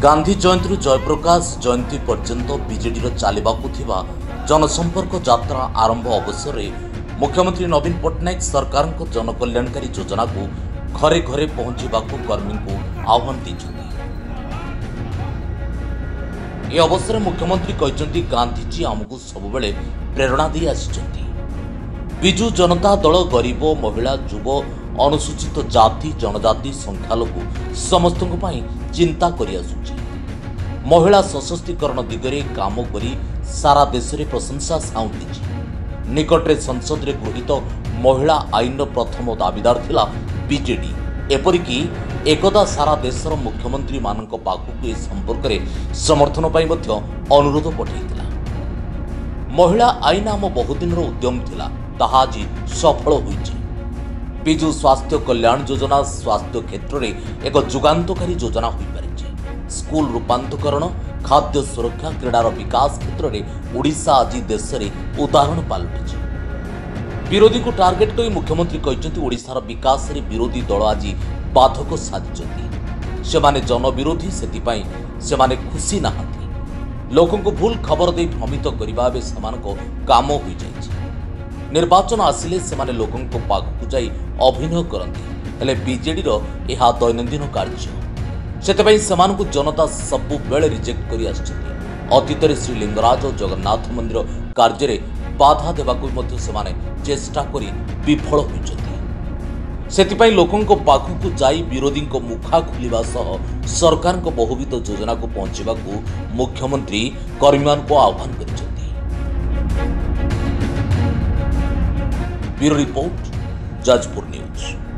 गांधी जयंती जयप्रकाश जयंती पर्यंत बीजेडी चलवाकू जनसंपर्क यात्रा आरंभ अवसर में मुख्यमंत्री नवीन पट्टनायक सरकार जनकल्याणकारी योजना को घरे घरे पहुंचवा कर्मी को आह्वान देते। यह अवसर में मुख्यमंत्री कहते गांधीजी आमको सबुबले प्रेरणा दे आसिଛନ୍ତି। विजु जनता दल गरीब महिला युव अनुसूचित जाति जनजाति संख्यालघु समस्त चिंता करि आसुछि। महिला सशक्तिकरण दिगरे काम करी सारा देश में प्रशंसा साउंटी। निकटरे संसद में गृहीत महिला आईन प्रथम दाबीदार थिला बीजेडी। एपरिकी एकदा सारा देशर मुख्यमंत्री मानक पाखक ए संपर्क में समर्थन पाई मध्य अनुरोध पठाइथिला। महिला आईन आम बहुदिन उद्यम थिला, ताहा आज सफल होइछि। विजु स्वास्थ्य कल्याण योजना स्वास्थ्य क्षेत्र में एक जुगान्तकारी योजना हो पारिछि। स्कूल रूपांतरण, खाद्य सुरक्षा, क्रीडार विकास क्षेत्र में ओडिशा आज देश में उदाहरण पलटिछि। विरोधी को टार्गेट कर मुख्यमंत्री कहते ओडिशार विकास रे विरोधी दल आज बाधक साजिଛନ୍ତି। सेमाने जन विरोधी सेतिपाई सेमाने खुशी नाहांती। लोकों को भूल खबर दे भ्रमित करबा बे समानको काम होई जाइछि। निर्वाचन आसिले सेमाने लोकों को पाखकु जाई अभिनय करती, हेले बीजेडी रो एहा दैनंदिन कार्य। सेतपई सेमानकु जनता सबु बेले रिजेक्ट करि आछथि। अतीत रे श्री लिंगराज और जगन्नाथ मंदिर कार्य रे बाधा देबाकु मध्य सेमाने चेष्टा करी विफल होइछथि। सेतिपई लोकों को पाखकु जाई विरोधी को मुखा खुलिबा सह सरकार को बहुविध योजना को पहुंचेबाकु मुख्यमंत्री कर्मीमान को आह्वान करिछथि। Bureau report, Jajpur news.